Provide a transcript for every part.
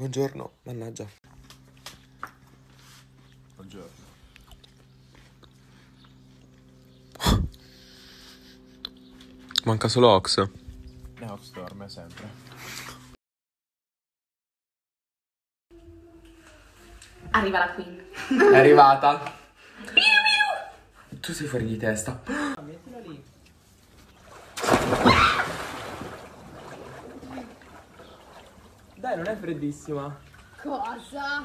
Buongiorno, mannaggia. Buongiorno. Manca solo Ox. Ox dorme sempre. Arriva la Queen. È arrivata. Tu sei fuori di testa. Mettila lì. Dai, non è freddissima. Cosa?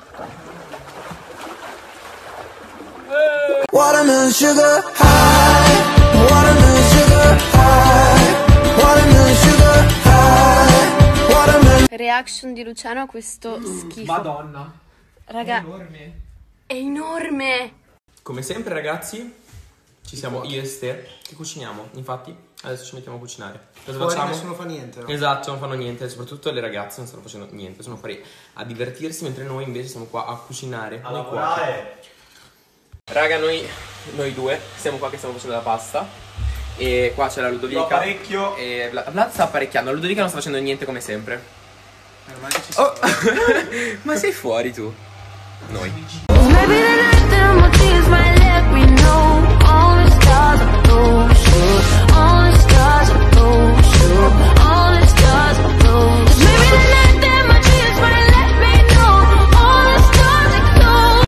Watermelon sugar high, watermelon sugar high, watermelon sugar high, watermelon. Reaction di Luciano a questo schifo. Madonna. Raga, Enorme. è enorme. Come sempre, ragazzi, ci siamo io e Ste che cuciniamo. Infatti, adesso ci mettiamo a cucinare. Cosa Fuori facciamo? nessuno fa niente, no? Esatto, non fanno niente, soprattutto le ragazze non stanno facendo niente, sono fuori a divertirsi, mentre noi invece siamo qua a cucinare. A Noi lavorare. Raga, noi due siamo qua che stiamo facendo la pasta. E qua c'è la Ludovica. Io apparecchio. E Vlad sta apparecchiando. La Ludovica non sta facendo niente come sempre. Ormai che ci Oh. Ma sei fuori tu? Noi. Maybe the night that I'm with tears might let me know all the stars are close, all the stars are close, all the stars are close. Maybe the night that my tears might let me know all the stars are close.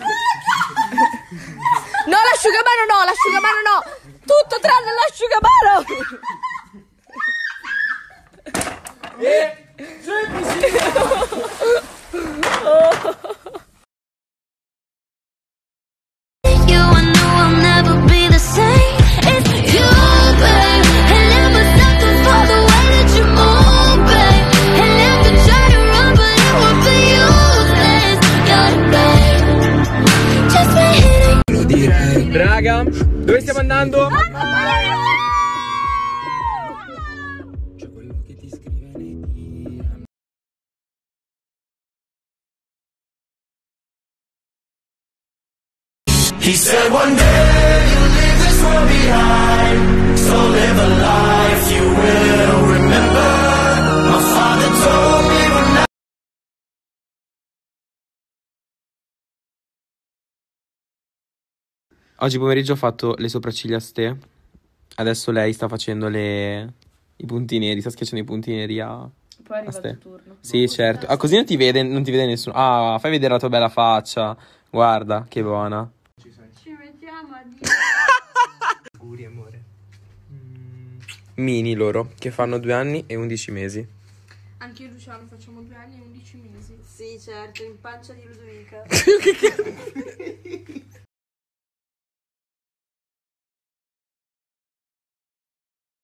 No, l'asciugamano no, l'asciugamano no. Tutto tranne l'asciugamano. You, I know I'll never be the same. It's you, babe, and never something for the way that you move, babe. And if you try to run, but it won't be useless. You're the babe, just me hitting. Raga, dove stiamo andando? C'è quello che ti scrive nei DM. He said one day you'll leave this world behind, so live a life you will remember. My father told me when I Oggi pomeriggio ho fatto le sopracciglia a Ste. Adesso lei sta facendo i punti neri, sta schiacciando i punti neri a Poi arriva Ste. il tuo turno. Sì, certo. Ah, così non ti vede nessuno. Ah, fai vedere la tua bella faccia. Guarda, che buona. Ci mettiamo a dire. Auguri, amore. Mini loro, che fanno 2 anni e 11 mesi. Anche io e Luciano facciamo 2 anni e 11 mesi. Sì, certo, in pancia di Ludovica.